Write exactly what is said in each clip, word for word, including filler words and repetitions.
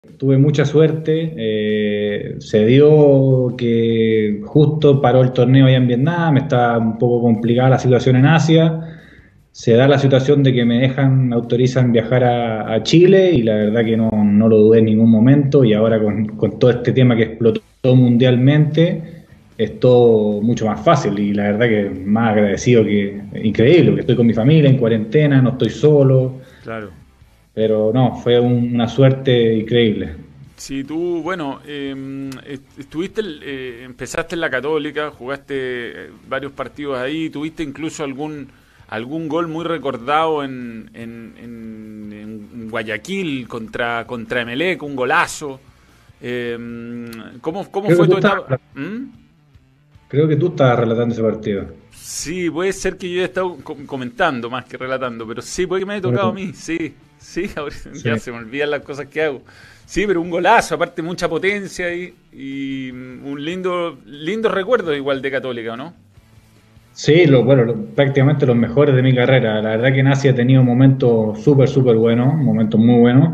Tuve mucha suerte, eh, se dio que justo paró el torneo allá en Vietnam, está un poco complicada la situación en Asia, se da la situación de que me dejan, me autorizan viajar a, a Chile y la verdad que no, no lo dudé en ningún momento y ahora con, con todo este tema que explotó mundialmente es todo mucho más fácil y la verdad que más agradecido que increíble, porque estoy con mi familia en cuarentena, no estoy solo, Claro. pero no, fue un- una suerte increíble. Si tú, bueno, eh, est- estuviste, el- eh, empezaste en la Católica, jugaste eh, varios partidos ahí, tuviste incluso algún algún gol muy recordado en, en, en- en Guayaquil contra contra Emelec, un golazo. Eh, ¿cómo, cómo Creo que fue tú tu estabas, etapa? ¿Mm? creo que tú estabas relatando ese partido. Sí, puede ser que yo haya estado co- comentando más que relatando, pero sí, puede que me haya tocado a Pero, mí, sí, sí, ahora sí. ya se me olvidan las cosas que hago. Sí, pero un golazo, aparte mucha potencia y, y un lindo, lindo recuerdo igual de Católica, ¿no? Sí, lo, bueno, lo- prácticamente los mejores de mi carrera. La verdad que en Asia he tenido momentos súper, súper buenos, momentos muy buenos,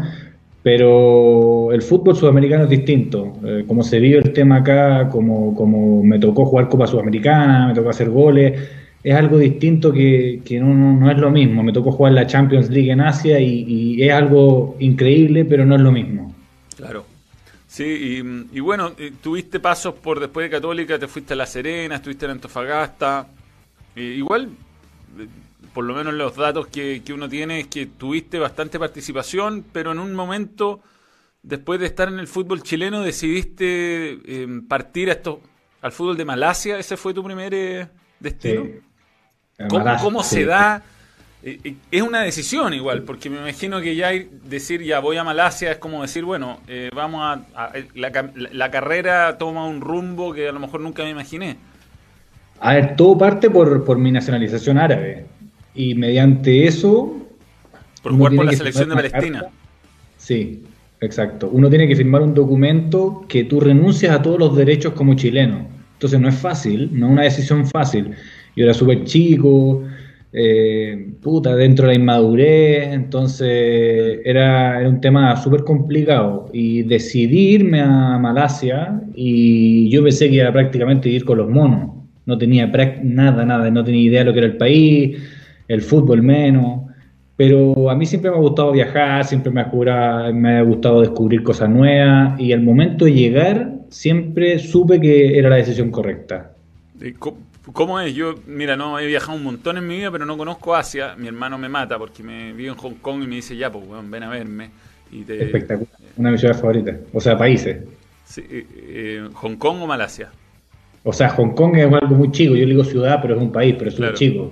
pero el fútbol sudamericano es distinto. Eh, como se vive el tema acá, como, como me tocó jugar Copa Sudamericana, me tocó hacer goles, es algo distinto que, que no, no, no es lo mismo. Me tocó jugar la Champions League en Asia y, y es algo increíble, pero no es lo mismo. Claro. Sí, y, y bueno, eh, tuviste pasos por después de Católica, te fuiste a La Serena, estuviste en Antofagasta. Eh, igual, eh, por lo menos los datos que, que uno tiene es que tuviste bastante participación, pero en un momento, después de estar en el fútbol chileno, decidiste eh, partir a esto, al fútbol de Malasia. ¿Ese fue tu primer eh, destino? Sí, ¿Cómo, además, cómo se sí. da? Eh, eh, Es una decisión igual, porque me imagino que ya ir- decir ya voy a Malasia es como decir, bueno, eh, vamos a, a- la, ca- la- la carrera toma un rumbo que a lo mejor nunca me imaginé. A ver, todo parte por, por mi nacionalización árabe. Y mediante eso, Por uno jugar por tiene la que firmar selección de una Palestina. carta. Sí, exacto. Uno tiene que firmar un documento que tú renuncias a todos los derechos como chileno. Entonces no es fácil, no es una decisión fácil. Yo era súper chico, eh, puta, dentro de la inmadurez, entonces Mm. era, era un tema súper complicado. Y decidí irme a Malasia y yo pensé que iba prácticamente a ir con los monos. No tenía prac- nada, nada, no tenía idea de lo que era el país, el fútbol menos. Pero a mí siempre me ha gustado viajar, siempre me ha, cura- me ha gustado descubrir cosas nuevas y al momento de llegar siempre supe que era la decisión correcta. Eh, co- ¿Cómo es? Yo, mira, no he viajado un montón en mi vida, pero no conozco Asia. Mi hermano me mata porque me vive en Hong Kong y me dice, ya, pues, weón, ven a verme. Y te, Espectacular, una de mis ciudades favoritas, o sea, países. sí, eh, eh, ¿Hong Kong o Malasia? O sea, Hong Kong es algo muy chico, yo le digo ciudad, pero es un país, pero es súper Claro. chico.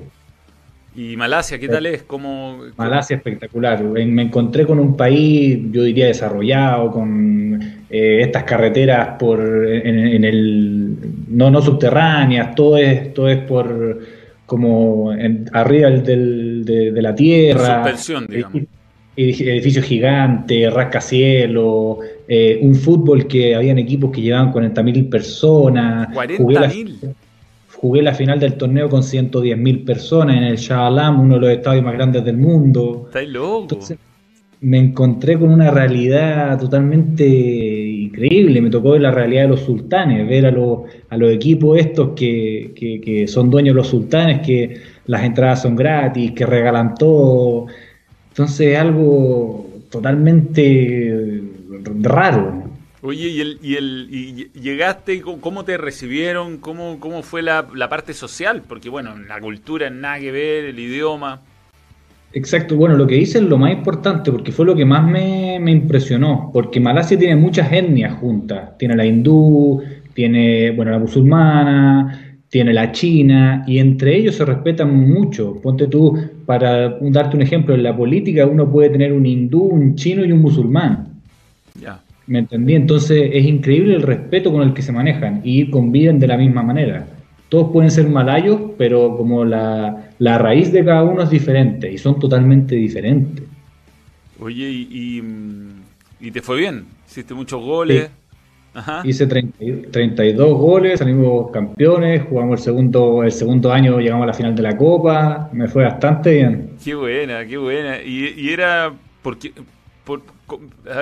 ¿Y Malasia qué tal es? ¿Cómo, co- Malasia espectacular. En- Me encontré con un país, yo diría, desarrollado, con eh, estas carreteras por en, en el no, no subterráneas, todo es, todo es por como en- arriba del- de, de la en tierra, suspensión, digamos? edifi- edifi- edificios gigantes, rascacielos, eh, un fútbol que habían equipos que llevaban cuarenta mil personas. Jugué Cuarenta la mil. Jugué la final del torneo con ciento diez mil personas en el Shah Alam, uno de los estadios más grandes del mundo. ¿Estáis loco? Entonces me encontré con una realidad totalmente increíble. Me tocó ver la realidad de los sultanes, ver a los, a los equipos estos que, que, que son dueños de los sultanes, que las entradas son gratis, que regalan todo. Entonces es algo totalmente raro. Oye, ¿y, el, y, el, y llegaste y cómo cómo te recibieron? ¿Cómo, cómo fue la, la parte social? Porque, bueno, la cultura nada que ver, el idioma. Exacto, bueno, lo que hice es lo más importante porque fue lo que más me, me impresionó, porque Malasia tiene muchas etnias juntas, tiene la hindú, tiene, bueno, la musulmana, tiene la china, y entre ellos se respetan mucho. Ponte tú, para un- darte un ejemplo, en la política uno puede tener un hindú, un chino y un musulmán, Ya. ¿me entendí? Entonces es increíble el respeto con el que se manejan y conviven de la misma manera. Todos pueden ser malayos, pero como la, la raíz de cada uno es diferente y son totalmente diferentes. Oye, y, y, mm, y te fue bien. Hiciste muchos goles. Sí, Ajá. hice treinta y- treinta y dos goles, salimos campeones, jugamos el segundo, el segundo año, llegamos a la final de la Copa, me fue bastante bien. Qué buena, qué buena. Y, y era porque, por, co- a ver,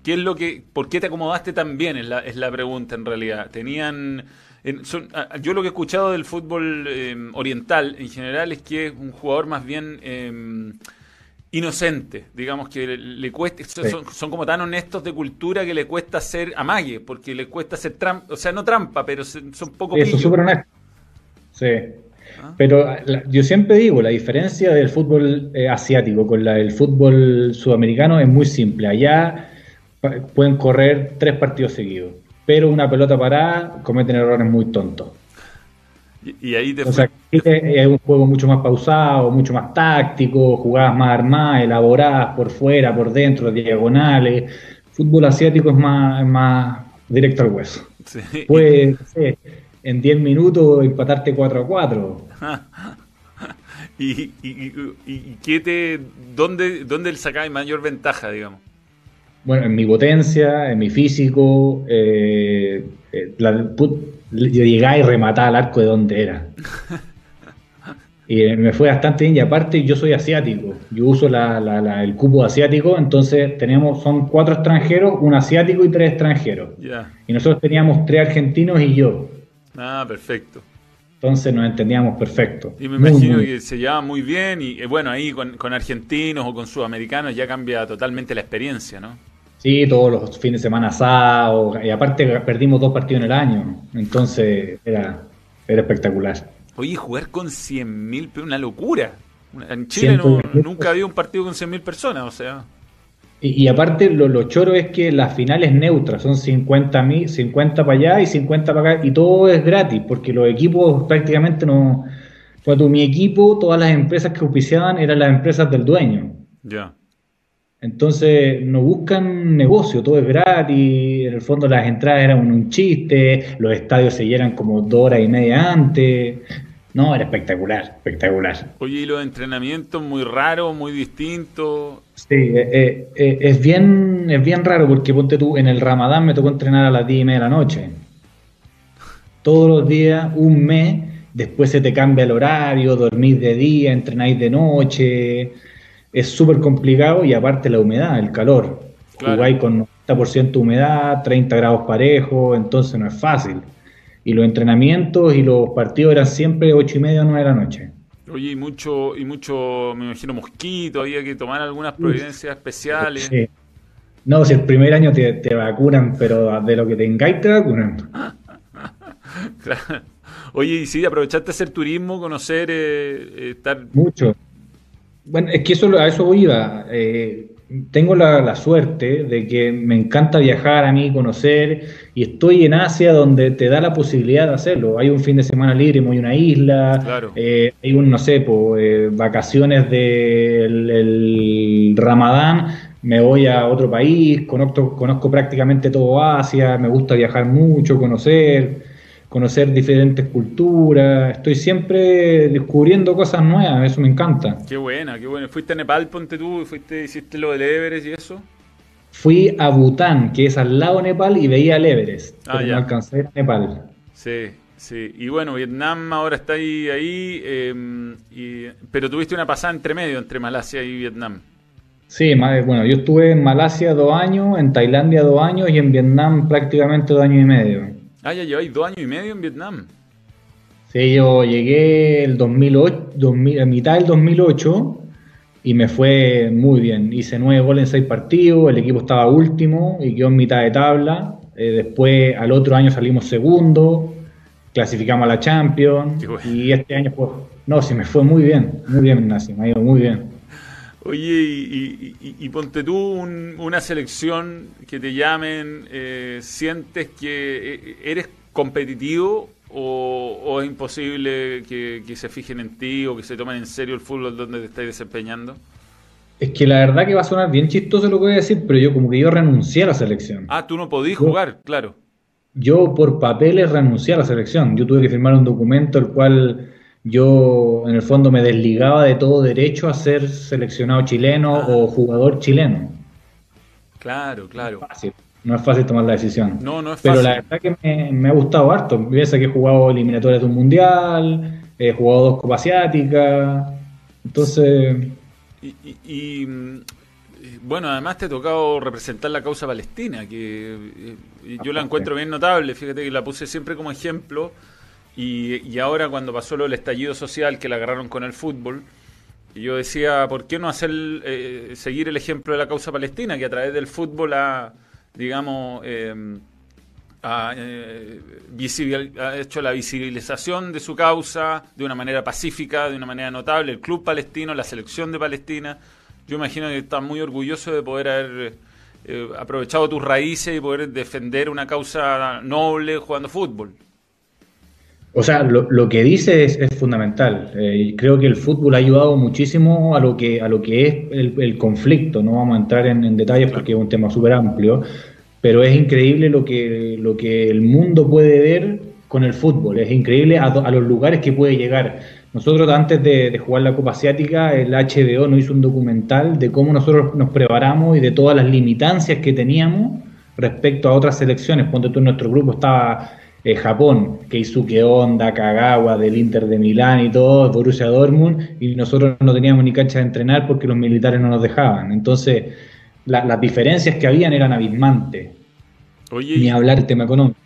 ¿Qué es lo que, por qué te acomodaste tan bien? Es la, es la pregunta en realidad. Tenían, en, son, yo lo que he escuchado del fútbol eh, oriental en general es que es un jugador más bien eh, inocente, digamos que le, le cuesta, Sí. son, son como tan honestos de cultura que le cuesta hacer amague, porque le cuesta hacer trampa, o sea, no trampa, pero se- son poco Eso es pillos. súper honesto. Sí. ¿Ah? Pero la- yo siempre digo, la diferencia del fútbol eh, asiático con la del fútbol sudamericano es muy simple. Allá pa- pueden correr tres partidos seguidos, pero una pelota parada cometen errores muy tontos. Y, y ahí te Entonces fuiste. aquí es es un juego mucho más pausado, mucho más táctico, jugadas más armadas, elaboradas por fuera, por dentro, diagonales. Fútbol asiático es más, es más directo al hueso. Sí, y, Puede, no sé, en diez minutos empatarte cuatro a cuatro. y, y, y, y- y qué te, ¿dónde, dónde le sacáis mayor ventaja, digamos? Bueno, en mi potencia, en mi físico, eh, eh, la- put- yo llegaba y remataba al arco de donde era. Y eh, me fue bastante bien. Y aparte, yo soy asiático. Yo uso la- la- la- el cupo asiático. Entonces, tenemos, son cuatro extranjeros, un asiático y tres extranjeros. Ya. Y nosotros teníamos tres argentinos y yo. Ah, perfecto. Entonces, nos entendíamos perfecto. Y me Muy, imagino muy. que se lleva muy bien y eh, bueno, ahí con, con argentinos o con sudamericanos ya cambia totalmente la experiencia, ¿no? Sí, todos los fines de semana asados. Y aparte, perdimos dos partidos en el año. Entonces, era, era espectacular. Oye, jugar con cien mil, una locura. En Chile Ciento no, diez mil. nunca había un partido con cien mil personas, o sea. Y, y aparte, lo, lo choro es que la final es neutra, son cincuenta mil, cincuenta para allá y cincuenta para acá, y todo es gratis, porque los equipos prácticamente no. Cuando mi equipo, todas las empresas que auspiciaban eran las empresas del dueño. Ya. Entonces, no buscan negocio, todo es gratis. En el fondo, las entradas eran un, un chiste, los estadios se llenan como dos horas y media antes. No, era espectacular, espectacular. Oye, y los entrenamientos muy raros, muy distintos. Sí, eh, eh, eh, es bien, es bien raro porque ponte tú, en el Ramadán me tocó entrenar a las diez y media de la noche. Todos los días, un mes, después se te cambia el horario, dormís de día, entrenáis de noche. Es súper complicado y aparte la humedad, el calor. Claro. Jugáis con noventa por ciento humedad, treinta grados parejos, entonces no es fácil. Y los entrenamientos y los partidos eran siempre ocho y media o nueve de la noche. Oye, y mucho, y mucho, me imagino, mosquito, había que tomar algunas Uf, providencias especiales. sí. No, si el primer año te, te vacunan, pero de lo que tengáis te vacunan. Claro. Oye, y sí, aprovechaste de hacer turismo, conocer, eh, eh, estar. Mucho. Bueno, es que eso, a eso iba. Eh, tengo la, la suerte de que me encanta viajar a mí, conocer, y estoy en Asia donde te da la posibilidad de hacerlo. Hay un fin de semana libre, me voy a una isla, Claro, eh, hay un, no sé, po, eh, vacaciones del el Ramadán, me voy a otro país, conozco, conozco prácticamente todo Asia, me gusta viajar mucho, conocer, conocer diferentes culturas, estoy siempre descubriendo cosas nuevas, eso me encanta. qué buena, qué buena. ¿Fuiste a Nepal, ponte tú, fuiste, hiciste lo del Everest y eso? Fui a Bután, que es al lado de Nepal, y veía el Everest, Ah, pero no ya. alcancé a ir a Nepal. Sí, sí. Y bueno, Vietnam ahora está ahí, ahí eh, y- pero tuviste una pasada entre medio, entre Malasia y Vietnam. Sí, ma- bueno, yo estuve en Malasia dos años, en Tailandia dos años y en Vietnam prácticamente dos años y medio. Ah, ya lleváis dos años y medio en Vietnam. Sí, yo llegué el dos mil ocho, dos mil, a mitad del dos mil ocho y me fue muy bien. Hice nueve goles en seis partidos, el equipo estaba último y quedó en mitad de tabla. Eh, después, al otro año salimos segundo, clasificamos a la Champions Qué bueno. y este año, pues, no, sí, me fue muy bien, muy bien, Ignacio, me ha ido muy bien. Oye, y, y- y- y ponte tú un- una selección que te llamen, eh, ¿sientes que eh, eres competitivo o, o es imposible que, que se fijen en ti o que se tomen en serio el fútbol donde te estás desempeñando? Es que la verdad que va a sonar bien chistoso lo que voy a decir, pero yo como que yo renuncié a la selección. Ah, tú no podís Yo, jugar, claro. yo por papeles renuncié a la selección. Yo tuve que firmar un documento el cual yo en el fondo me desligaba de todo derecho a ser seleccionado chileno o Ah, jugador chileno. claro, claro. Fácil, no es fácil tomar la decisión. No, no es Pero la fácil. verdad que me, me ha gustado harto. Piensa que he jugado eliminatorias de un mundial, he jugado dos Copas Asiáticas. Entonces, Y, y- y, mm, Bueno, además te ha tocado representar la causa palestina, que eh, yo la encuentro bien notable, fíjate que la puse siempre como ejemplo, y, y ahora cuando pasó lo del estallido social, que la agarraron con el fútbol, yo decía, ¿por qué no hacer eh, seguir el ejemplo de la causa palestina, que a través del fútbol ha, digamos, eh, ha, eh, visibil, ha hecho la visibilización de su causa de una manera pacífica, de una manera notable, el club palestino, la selección de Palestina? Yo imagino que estás muy orgulloso de poder haber eh, aprovechado tus raíces y poder defender una causa noble jugando fútbol. O sea, lo, lo que dice es, es fundamental. Eh, creo que el fútbol ha ayudado muchísimo a lo que, a lo que es el, el conflicto. No vamos a entrar en, en detalles Claro. porque es un tema súper amplio, pero es increíble lo que, lo que el mundo puede ver con el fútbol. Es increíble a, a los lugares que puede llegar. Nosotros antes de, de jugar la Copa Asiática, el H B O nos hizo un documental de cómo nosotros nos preparamos y de todas las limitancias que teníamos respecto a otras selecciones. Ponte tú, en nuestro grupo estaba eh, Japón, Keisuke Honda, Kagawa del Inter de Milán y todo, Borussia Dortmund, y nosotros no teníamos ni cancha de entrenar porque los militares no nos dejaban. Entonces, la, las diferencias que habían eran abismantes, Oye, ni y, hablar del tema económico.